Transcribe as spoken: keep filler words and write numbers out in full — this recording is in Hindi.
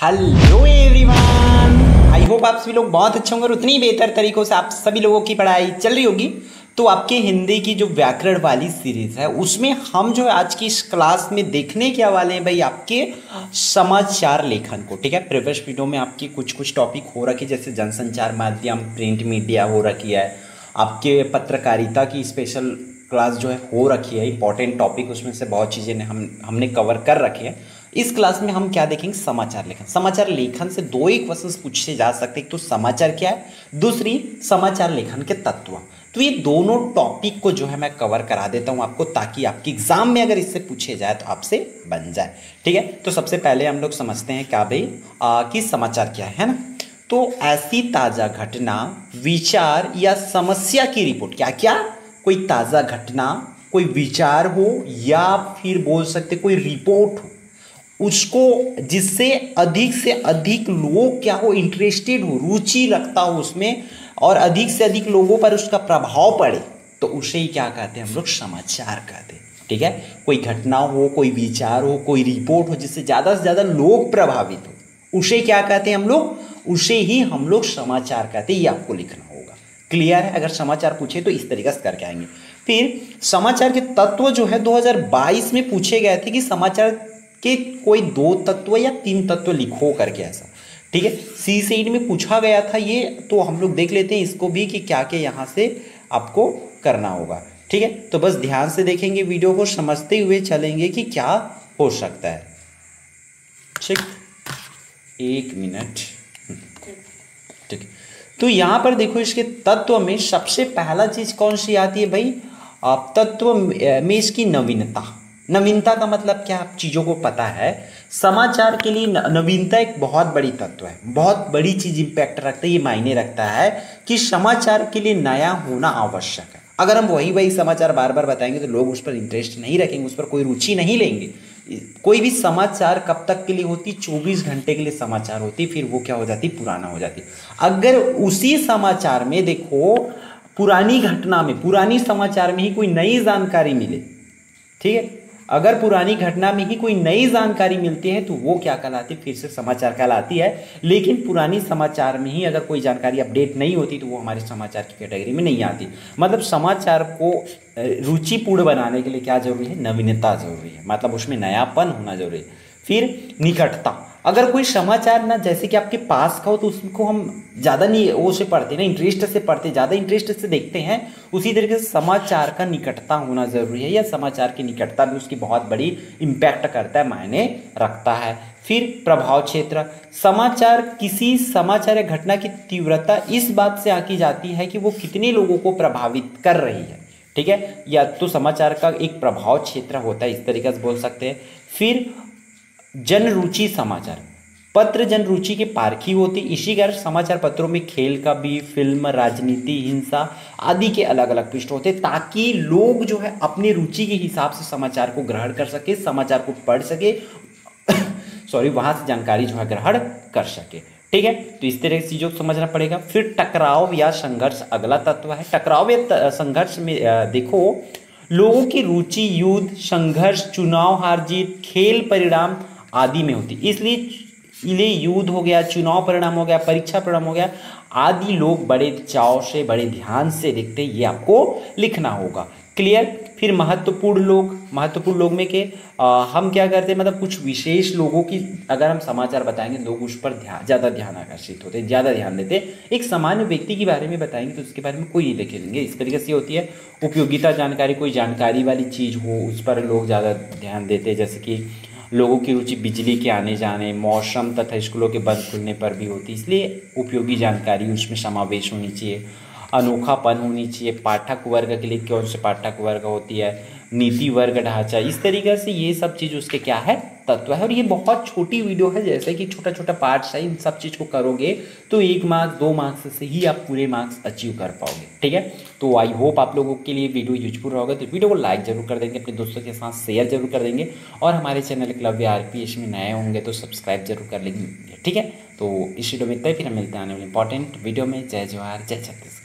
हेलो एवरीवन, आई होप आप सभी लोग बहुत अच्छे होंगे और उतनी बेहतर तरीकों से आप सभी लोगों की पढ़ाई चल रही होगी। तो आपके हिंदी की जो व्याकरण वाली सीरीज है उसमें हम जो है आज की इस क्लास में देखने क्या वाले हैं भाई, आपके समाचार लेखन को। ठीक है, प्रीवियस वीडियो में आपकी कुछ कुछ टॉपिक हो रखी, जैसे जनसंचार माध्यम, प्रिंट मीडिया हो रखी है, आपके पत्रकारिता की स्पेशल क्लास जो है हो रखी है, इंपॉर्टेंट टॉपिक उसमें से बहुत चीज़ें हम हमने कवर कर रखी है। इस क्लास में हम क्या देखेंगे, समाचार लेखन। समाचार लेखन से दो ही क्वेश्चंस पूछे जा सकते हैं, एक तो समाचार क्या है, दूसरी समाचार लेखन के तत्व। तो ये दोनों टॉपिक को जो है मैं कवर करा देता हूं आपको, ताकि आपके एग्जाम में अगर इससे पूछे जाए तो आपसे बन जाए। ठीक है, तो सबसे पहले हम लोग समझते हैं क्या भाई आ, कि समाचार क्या है, है ना। तो ऐसी ताजा घटना, विचार या समस्या की रिपोर्ट, क्या क्या, कोई ताजा घटना, कोई विचार हो या फिर बोल सकते कोई रिपोर्ट हो, उसको जिससे अधिक से अधिक लोग क्या हो, इंटरेस्टेड हो, रुचि रखता हो उसमें, और अधिक से अधिक लोगों पर उसका प्रभाव पड़े, तो उसे ही क्या कहते हैं हम लोग, समाचार कहते हैं। ठीक है, कोई घटना हो, कोई विचार हो, कोई रिपोर्ट हो जिससे ज़्यादा से ज़्यादा लोग प्रभावित हो, उसे क्या कहते हैं हम लोग, उसे ही हम लोग समाचार कहते हैं। ये आपको लिखना होगा। क्लियर है, अगर समाचार पूछे तो इस तरीके से करके आएंगे। फिर समाचार के तत्व जो है दो हज़ार बाईस में पूछे गए थे कि समाचार के कोई दो तत्व या तीन तत्व लिखो करके, ऐसा। ठीक है, सी सेट में पूछा गया था ये, तो हम लोग देख लेते हैं इसको भी कि क्या क्या यहाँ से आपको करना होगा। ठीक है, तो बस ध्यान से देखेंगे, वीडियो को समझते हुए चलेंगे कि क्या हो सकता है। ठीक, एक मिनट। ठीक, तो यहाँ पर देखो, इसके तत्व में सबसे पहला चीज कौन सी आती है भाई, आप तत्व में इसकी नवीनता। नवीनता का मतलब क्या, आप चीज़ों को पता है। समाचार के लिए नवीनता एक बहुत बड़ी तत्व है, बहुत बड़ी चीज इंपैक्ट रखता है, ये मायने रखता है कि समाचार के लिए नया होना आवश्यक है। अगर हम वही वही समाचार बार बार बताएंगे तो लोग उस पर इंटरेस्ट नहीं रखेंगे, उस पर कोई रुचि नहीं लेंगे। कोई भी समाचार कब तक के लिए होती, चौबीस घंटे के लिए समाचार होती, फिर वो क्या हो जाती, पुराना हो जाती। अगर उसी समाचार में देखो, पुरानी घटना में, पुरानी समाचार में ही कोई नई जानकारी मिले, ठीक है, अगर पुरानी घटना में ही कोई नई जानकारी मिलती है तो वो क्या कहलाती है, फिर से समाचार कहलाती है। लेकिन पुरानी समाचार में ही अगर कोई जानकारी अपडेट नहीं होती तो वो हमारे समाचार की कैटेगरी में नहीं आती। मतलब समाचार को रुचिपूर्ण बनाने के लिए क्या जरूरी है, नवीनता जरूरी है, मतलब उसमें नयापन होना जरूरी है। फिर निकटता, अगर कोई समाचार ना जैसे कि आपके पास का हो तो उसको हम ज़्यादा नहीं वो से पढ़ते ना, इंटरेस्ट से पढ़ते, ज़्यादा इंटरेस्ट से देखते हैं। उसी तरीके से समाचार का निकटता होना जरूरी है, या समाचार की निकटता भी उसकी बहुत बड़ी इम्पैक्ट करता है, मायने रखता है। फिर प्रभाव क्षेत्र, समाचार, किसी समाचार या घटना की तीव्रता इस बात से आंकी जाती है कि वो कितने लोगों को प्रभावित कर रही है। ठीक है, या तो समाचार का एक प्रभाव क्षेत्र होता है, इस तरीके से बोल सकते हैं। फिर जन रुचि समाचार, पत्र जन रुचि के पारखी होती, इसी कारण समाचार पत्रों में खेल का भी, फिल्म, राजनीति, हिंसा आदि के अलग अलग पृष्ठ होते, ताकि लोग जो है अपनी रुचि के हिसाब से समाचार को ग्रहण कर सके, समाचार को पढ़ सके सॉरी वहां से जानकारी जो है ग्रहण कर सके। ठीक है, तो इस तरह की चीजों को समझना पड़ेगा। फिर टकराव या संघर्ष अगला तत्व है। टकराव या संघर्ष में देखो, लोगों की रुचि युद्ध, संघर्ष, चुनाव हार जीत, खेल परिणाम आदि में होती, इसलिए इसलिए युद्ध हो गया, चुनाव परिणाम हो गया, परीक्षा परिणाम हो गया आदि लोग बड़े चाव से, बड़े ध्यान से देखते हैं, ये आपको लिखना होगा। क्लियर। फिर महत्वपूर्ण लोग, महत्वपूर्ण लोग में के आ, हम क्या करते हैं, मतलब कुछ विशेष लोगों की अगर हम समाचार बताएंगे लोग उस पर ध्यान, ज़्यादा ध्यान आकर्षित होते हैं, ज़्यादा ध्यान देते हैं। एक सामान्य व्यक्ति के बारे में बताएंगे तो उसके बारे में कोई नहीं देखेंगे। इस तरीके से होती है उपयोगिता जानकारी, कोई जानकारी वाली चीज़ हो उस पर लोग ज़्यादा ध्यान देते हैं, जैसे कि लोगों की रुचि बिजली के आने जाने, मौसम तथा स्कूलों के बंद खुलने पर भी होती, इसलिए उपयोगी जानकारी उसमें समावेश होनी चाहिए। अनोखापन होनी चाहिए, पाठक वर्ग के लिए कौन से पाठक वर्ग होती है, नीति वर्ग ढांचा, इस तरीके से ये सब चीज़ उसके क्या है, तत्व है। और ये बहुत छोटी वीडियो है, जैसे कि छोटा छोटा पार्ट्स है, इन सब चीज़ को करोगे तो एक मार्क्स दो मार्क्स से ही आप पूरे मार्क्स अचीव कर पाओगे। ठीक है, तो आई होप आप लोगों के लिए वीडियो यूजफुल होगा, तो वीडियो को लाइक जरूर कर देंगे, अपने दोस्तों के साथ शेयर जरूर कर देंगे, और हमारे चैनल क्लब आरपीएस में नए होंगे तो सब्सक्राइब जरूर कर लेंगे। ठीक है, तो इस वीडियो में इतना ही, फिर हम मिलते हैं आने वाले इंपॉर्टेंट वीडियो में। जय जवाहर, जय छत्तीसगढ़।